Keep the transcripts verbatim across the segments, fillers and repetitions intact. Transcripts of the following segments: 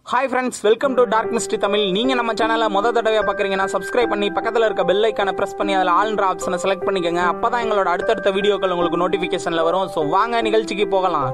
Hi friends, welcome to darkmystery Tamil. நீங்க நம்ம சேனலை முத தடவையா பார்க்கறீங்கன்னா subscribe பண்ணி பக்கத்துல இருக்க bell icon-ஐ press பண்ணி அதுல ஆல்ன்ற ஆப்ஷனை select பண்ணிக்கங்க. அப்பதான் எங்களோட அடுத்தடுத்த வீடியோக்கள் உங்களுக்கு நோட்டிபிகேஷன்ல வரும். சோ வாங்க நிகழ்ச்சிக்கு போகலாம்.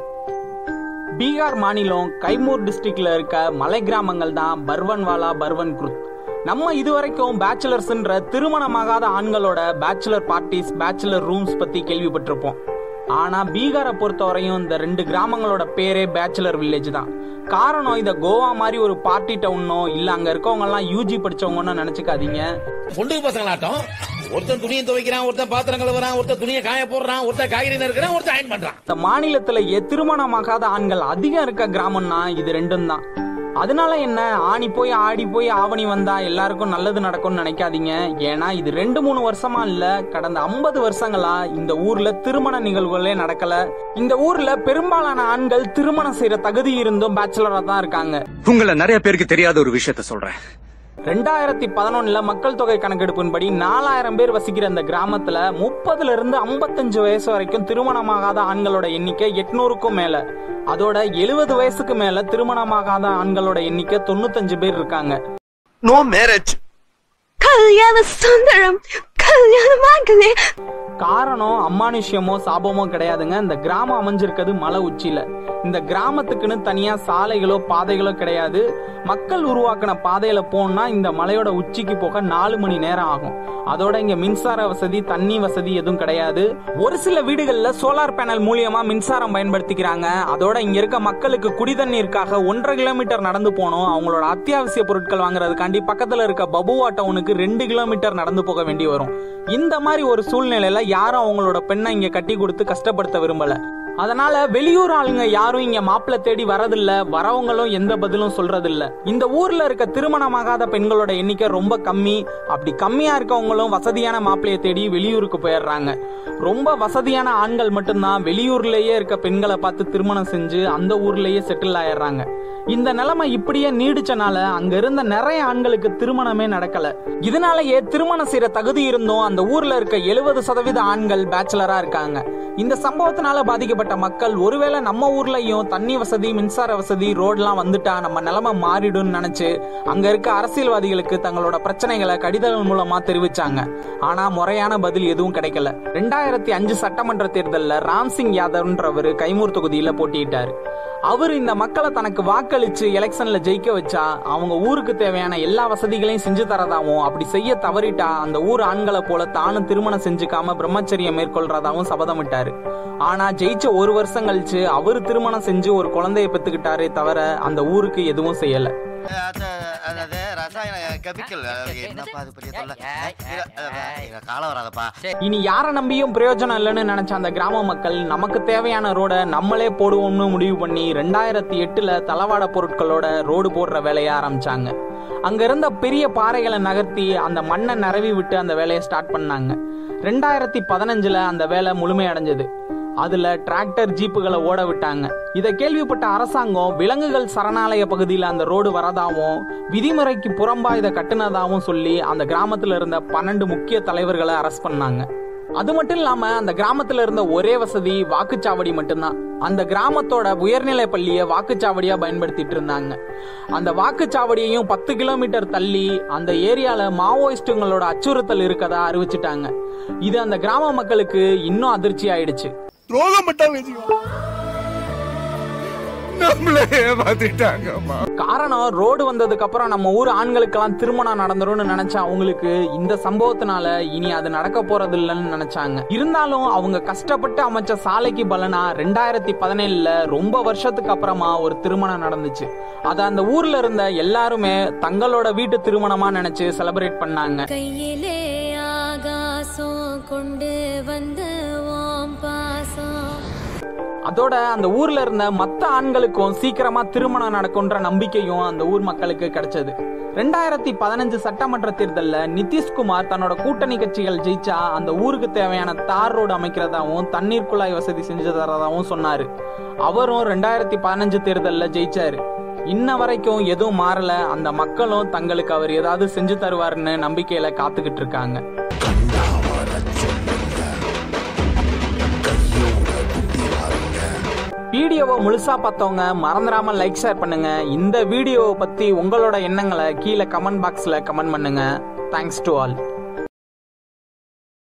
பீகார் மாநிலம் கைமூர் டிஸ்ட்ரிக்ட்ல இருக்க மலை கிராமங்கள் தான் பர்வான்வாலா, பர்வான் குர்த். நம்ம இதுவரைக்கும் பேச்சுலர்ஸ்ன்ற திருமணமாகாத ஆண்களோட பேச்சுலர் பார்ட்டிஸ், பேச்சுலர் ரூம்ஸ் பத்தி கேள்விப்பட்டிருப்போம். ஆனா பீகாரை பொறுத்தவரையும் இந்த ரெண்டு கிராமங்களோட பேரே பேச்சுலர் வில்லேஜ் தான். காரணம், இத கோவா மாதிரி ஒரு பார்ட்டி டவுனோ இல்ல அங்க இருக்கவங்க எல்லாம் யூஜி படிச்சவங்கன்னு நினைச்சுக்காதீங்க. பொண்ணுக்கு பசங்களாட்டம் ஒருத்தன் துணியை துவைக்கிறான், ஒருத்தன் பாத்திரம் கழுவுறான், ஒருத்தன் துணியை காய போடுறான், ஒருத்தன் காய்கறி நறுக்கிறான், ஒருத்தன் அயன் பண்றான். இந்த மாநிலத்திலேயே திருமணமாகாத ஆண்கள் அதிகம் இருக்க கிராமம்னா இது ரெண்டும் தான். அதனால என்ன, ஆணி போய் ஆடி போய் ஆவணி வந்தா எல்லாருக்கும் நல்லது நடக்கும்னு நினைக்காதீங்க. ஏன்னா இது ரெண்டு மூணு வருஷமா இல்ல, கடந்த ஐம்பது வருஷங்களா இந்த ஊர்ல திருமண நிகழ்வுகளே நடக்கல. இந்த ஊர்ல பெரும்பாலான ஆண்கள் திருமணம் செய்யற தகுதி இருந்தும் பேச்சுலரா தான் இருக்காங்க. உங்களை நிறைய பேருக்கு தெரியாத ஒரு விஷயத்த சொல்றேன். ரெண்டாயிரத்தி பதினொன்னுல மக்கள் தொகை கணக்கெடுப்பின்படி நாலாயிரம் பேர் வசிக்கிற இந்த கிராமத்துல முப்பதுல இருந்து ஐம்பத்தஞ்சு வயசு வரைக்கும் திருமணமாகாத ஆண்களோட எண்ணிக்கை எட்நூறுக்கும் மேல. அதோட எழுபது வயசுக்கு மேல திருமணமாகாத ஆண்களோட எண்ணிக்கை தொண்ணூத்தஞ்சு பேர் இருக்காங்க. No marriage, Kalyana Sundaram, கல்யாணமாகலே. காரணம் அமானுஷ்யமோ சாபமோ கிடையாதுங்க. இந்த கிராமம் அமைஞ்சிருக்கிறது மலை உச்சியில. இந்த கிராமத்துக்குன்னு தனியா சாலைகளோ பாதைகளோ கிடையாது. மக்கள் உருவாக்கின பாதையில போனா இந்த மலையோட உச்சிக்கு போக நாலு மணி நேரம் ஆகும். அதோட இங்க மின்சார வசதி, தண்ணி வசதி எதுவும் கிடையாது. ஒரு சில வீடுகள்ல சோலார் பேனல் மூலியமா மின்சாரம் பயன்படுத்திக்கிறாங்க. அதோட இங்க இருக்க மக்களுக்கு குடி தண்ணீருக்காக ஒன்றரை கிலோமீட்டர் நடந்து போனோம். அவங்களோட அத்தியாவசிய பொருட்கள் வாங்குறதுக்காண்டி பக்கத்துல இருக்க பபுவா டவுனுக்கு ரெண்டு கிலோமீட்டர் நடந்து போக வேண்டி வரும். இந்த மாதிரி ஒரு சூழ்நிலையில யாரும் அவங்களோட பெண்ணை இங்க கட்டி கொடுத்து கஷ்டப்படுத்த விரும்பல. அதனால வெளியூர் ஆளுங்க யாரும் இங்க மாப்பிள்ள தேடி வரதில்ல, வரவங்களும் எந்த பதிலும் சொல்றதில்ல. இந்த ஊர்ல இருக்க திருமணமாகாத பெண்களோட எண்ணிக்கை ரொம்ப கம்மி. அப்படி கம்மியா இருக்கவங்களும் வசதியான மாப்பிள்ளைய தேடி வெளியூருக்கு போயிடுறாங்க. ரொம்ப வசதியான ஆண்கள் மட்டும்தான் வெளியூர்லயே இருக்க பெண்களை பார்த்து திருமணம் செஞ்சு அந்த ஊர்லயே செட்டில் ஆயிடுறாங்க. இந்த நிலைமை இப்படியே நீடிச்சனால அங்க இருந்த நிறைய ஆண்களுக்கு திருமணமே நடக்கல. இதனாலேயே திருமணம் செய்யற தகுதி இருந்தும் அந்த ஊர்ல இருக்க எழுபது சதவீத ஆண்கள் பேச்சுலரா இருக்காங்க. இந்த சம்பவத்தினால பாதிக்கப்பட்ட மக்கள் ஒருவேளை நம்ம ஊர்லயும் தண்ணி வசதி, மின்சார வசதி, ரோட்லாம் வந்துட்டா நம்ம நிலைமை மாறிடும் நினைச்சு அங்க இருக்க அரசியல்வாதிகளுக்கு தங்களோட பிரச்சனைகளை கடிதங்கள் மூலமா தெரிவிச்சாங்க. ஆனா முறையான பதில் எதுவும் கிடைக்கல. ரெண்டாயிரத்தி அஞ்சு சட்டமன்ற தேர்தல்ல ராம்சிங் யாதவ்ன்றவரு கைமூர் தொகுதியில போட்டியிட்டாரு. அவர் இந்த மக்களை தனக்கு வாக்களிச்சு எலெக்ஷன்ல ஜெயிக்க வச்சா அவங்க ஊருக்கு தேவையான எல்லா வசதிகளையும் செஞ்சு தரதாவும், அப்படி செய்ய தவறிட்டா அந்த ஊர் ஆண்களை போல தானும் திருமணம் செஞ்சுக்காம பிரம்மச்சரியம் மேற்கொள்றதாவும் சபதமிட்டாரு. ஆனா ஜெயிச்ச ஒரு வருஷம் கழிச்சு அவரு திருமணம் செஞ்சு ஒரு குழந்தைய பெத்துக்கிட்டாரே தவிர அந்த ஊருக்கு எதுவும் செய்யல. இனி யார நம்பியும் பிரயோஜனம் இல்லைன்னு நினைச்ச அந்த கிராம மக்கள் நமக்கு தேவையான ரோட நம்மளே போடுவோம்னு முடிவு பண்ணி ரெண்டாயிரத்தி எட்டுல தளவாட பொருட்களோட ரோடு போடுற வேலைய ஆரம்பிச்சாங்க. அங்க இருந்த பெரிய பாறைகளை நகர்த்தி அந்த மண்ணை நிரவி விட்டு அந்த வேலையை ஸ்டார்ட் பண்ணாங்க. ரெண்டாயிரத்தி பதினஞ்சுல அந்த வேலை முழுமையடைஞ்சது. அதுல டிராக்டர், ஜீப்புகளை ஓட விட்டாங்க. இதை கேள்விப்பட்ட அரசாங்கம் விலங்குகள் சரணாலய பகுதியில அந்த ரோடு வரதாவும், விதிமுறைக்கு புறம்பா இதை கட்டுனதாவும் சொல்லி அந்த கிராமத்துல இருந்த பன்னெண்டு முக்கிய தலைவர்களை அரெஸ்ட் பண்ணாங்க. அது மட்டும் இல்லாம அந்த கிராமத்துல இருந்த ஒரே வசதி வாக்குச்சாவடி மட்டும்தான். அந்த கிராமத்தோட உயர்நிலை பள்ளிய வாக்குச்சாவடியா பயன்படுத்திட்டு இருந்தாங்க. அந்த வாக்குச்சாவடியையும் பத்து கிலோமீட்டர் தள்ளி அந்த ஏரியால மாவோயிஸ்டுங்களோட அச்சுறுத்தல் இருக்கதா அறிவிச்சுட்டாங்க. இது அந்த கிராம மக்களுக்கு இன்னும் அதிர்ச்சி ஆயிடுச்சு. காரணம், ரோடு வந்ததுக்கு அப்புறம் நம்ம ஊர் ஆண்களுக்கெல்லாம் திருமணம் நடந்துரும்னு நினைச்சா அவங்களுக்கு இந்த சம்பவத்தினால இனி அது நடக்க போறது இல்லைன்னு நினைச்சாங்க. இருந்தாலும் அவங்க கஷ்டப்பட்டு அமைச்ச சாலைக்கு பலனா ரெண்டாயிரத்தி பதினேழுல ரொம்ப வருஷத்துக்கு அப்புறமா ஒரு திருமணம் நடந்துச்சு. அத அந்த ஊர்ல இருந்த எல்லாருமே தங்களோட வீட்டு திருமணமா நினைச்சு செலிப்ரேட் பண்ணாங்க. கையிலே ஆகாசம் கொண்டு வந்து அதோட அந்த ஊர்ல இருந்த மத்த ஆண்களுக்கும் சீக்கிரமா திருமணம் நடக்கும்ன்ற நம்பிக்கையும் அந்த ஊர் மக்களுக்கு கிடைச்சது. ரெண்டாயிரத்தி பதினஞ்சு சட்டமன்ற தேர்தல்ல நிதிஷ்குமார் தன்னோட கூட்டணி கட்சிகள் ஜெயிச்சா அந்த ஊருக்கு தேவையான தார் ரோடு அமைக்கிறதாவும் தண்ணீர் குழாய் வசதி செஞ்சு தரதாவும் சொன்னாரு. அவரும் ரெண்டாயிரத்தி பதினஞ்சு தேர்தல்ல ஜெயிச்சாரு. இன்ன வரைக்கும் எதுவும் மாறல. அந்த மக்களும் தங்களுக்கு அவர் ஏதாவது செஞ்சு தருவாருன்னு நம்பிக்கையில காத்துக்கிட்டு இருக்காங்க. வீடியோவை முழுசா பார்த்தவங்க மறந்துடாம லைக் ஷேர் பண்ணுங்க. இந்த வீடியோவை பத்தி உங்களோட எண்ணங்களை கீழே கமெண்ட் பாக்ஸ்ல கமெண்ட் பண்ணுங்க. Thanks to all.